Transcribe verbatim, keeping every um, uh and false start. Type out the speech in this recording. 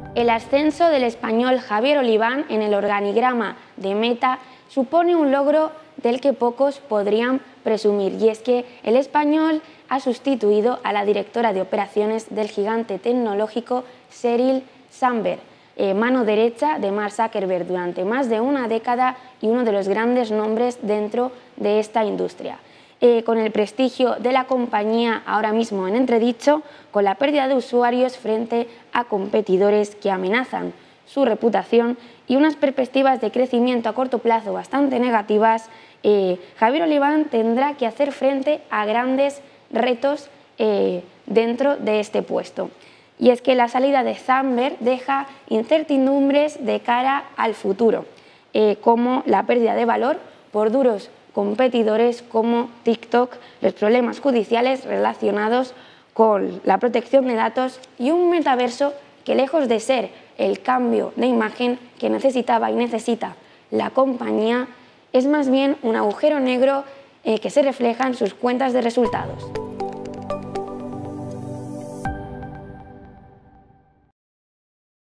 El ascenso del español Javier Oliván en el organigrama de Meta supone un logro del que pocos podrían presumir, y es que el español ha sustituido a la directora de operaciones del gigante tecnológico Sheryl Sandberg, eh, mano derecha de Mark Zuckerberg durante más de una década y uno de los grandes nombres dentro de esta industria. Eh, con el prestigio de la compañía ahora mismo en entredicho, con la pérdida de usuarios frente a competidores que amenazan su reputación y unas perspectivas de crecimiento a corto plazo bastante negativas, eh, Javier Oliván tendrá que hacer frente a grandes retos eh, dentro de este puesto. Y es que la salida de Sandberg deja incertidumbres de cara al futuro, eh, como la pérdida de valor por duros competidores como TikTok, los problemas judiciales relacionados con la protección de datos y un metaverso que, lejos de ser el cambio de imagen que necesitaba y necesita la compañía, es más bien un agujero negro eh, que se refleja en sus cuentas de resultados.